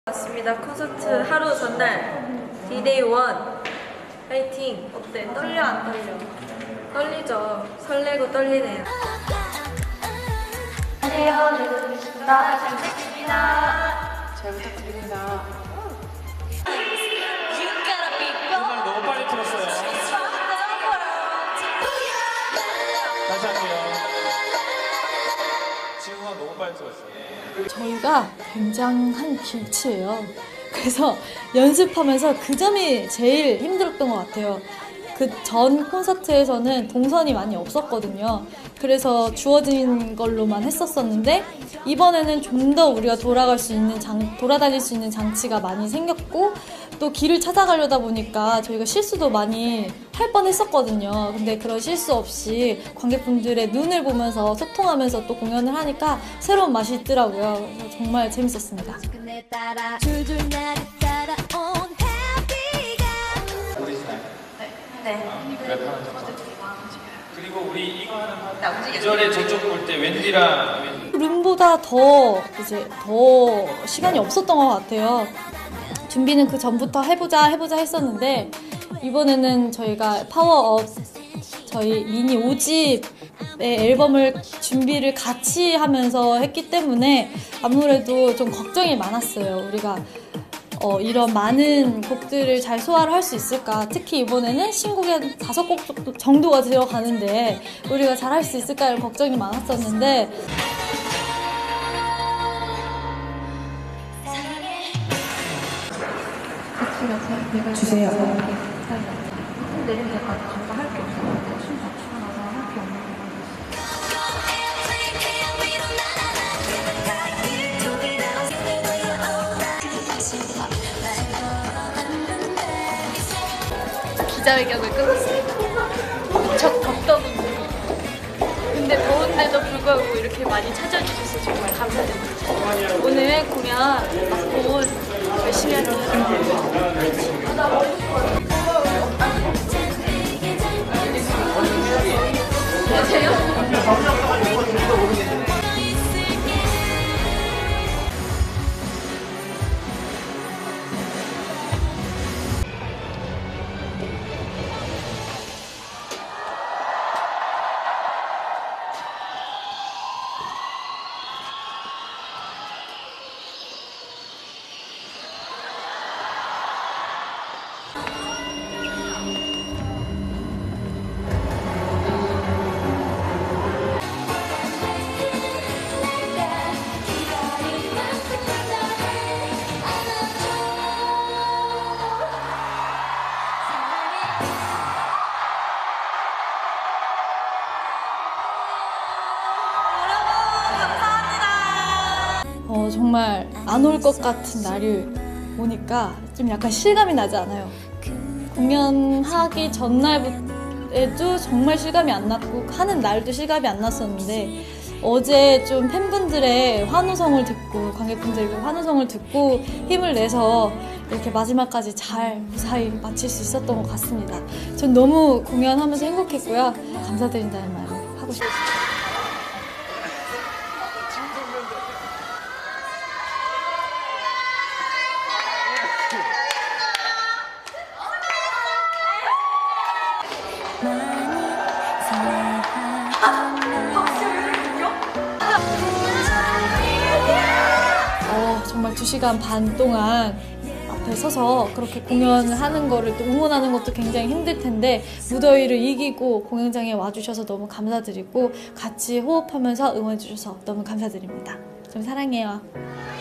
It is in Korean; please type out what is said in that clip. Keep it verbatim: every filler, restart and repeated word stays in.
맞습니다. 콘서트 하루 전날 디데이 일 파이팅! 어때? 떨려 안 떨려? 떨리죠. 설레고 떨리네요. 안녕하세요. 제주도입니다. 잘 부탁드립니다. 잘 부탁드립니다. 음악 너무 빨리 틀었어요. 다시 할게요. 지금 음악 너무 빨리 틀었어요. 저희가 굉장한 길치예요. 그래서 연습하면서 그 점이 제일 힘들었던 것 같아요. 그 전 콘서트에서는 동선이 많이 없었거든요. 그래서 주어진 걸로만 했었었는데 이번에는 좀 더 우리가 돌아갈 수 있는 장, 돌아다닐 수 있는 장치가 많이 생겼고 또 길을 찾아가려다 보니까 저희가 실수도 많이 할 뻔했었거든요. 근데 그런 실수 없이 관객분들의 눈을 보면서 소통하면서 또 공연을 하니까 새로운 맛이 있더라고요. 그래서 정말 재밌었습니다. 오리지널. 네. 랩하는 거. 그리고 우리 이거 하는 이전에 저쪽 볼 때 웬디랑 룸보다 더 이제 더 시간이 없었던 것 같아요. 준비는 그 전부터 해보자 해보자 했었는데 이번에는 저희가 파워업 저희 미니 오 집의 앨범을 준비를 같이 하면서 했기 때문에 아무래도 좀 걱정이 많았어요. 우리가 어, 이런 많은 곡들을 잘 소화를 할 수 있을까? 특히 이번에는 신곡에 다섯 곡 정도가 들어가는데 우리가 잘 할 수 있을까? 이런 걱정이 많았었는데 주세요. 내릴 때까지 저희가 할 게 없어요. 춤 맞추고 나서 할 게 없는 거. 기자회견을 끊었어요. 무척 덥더군요. 근데 더운데도 불구하고 이렇게 많이 찾아주셔서 정말 감사드립니다. 오늘 공연 맞고 열심히 할게요. 어, 정말 안 올 것 같은 날을 오니까 좀 약간 실감이 나지 않아요. 공연하기 전날에도 정말 실감이 안 났고 하는 날도 실감이 안 났었는데 어제 좀 팬분들의 환호성을 듣고 관객분들의 환호성을 듣고 힘을 내서 이렇게 마지막까지 잘 무사히 마칠 수 있었던 것 같습니다. 전 너무 공연하면서 행복했고요. 감사드린다는 말을 하고 싶습니다. 어, 정말 두 시간 반 동안 앞에 서서 그렇게 공연을 하는 거를 또 응원하는 것도 굉장히 힘들 텐데 무더위를 이기고 공연장에 와주셔서 너무 감사드리고 같이 호흡하면서 응원해 주셔서 너무 감사드립니다. 좀 사랑해요.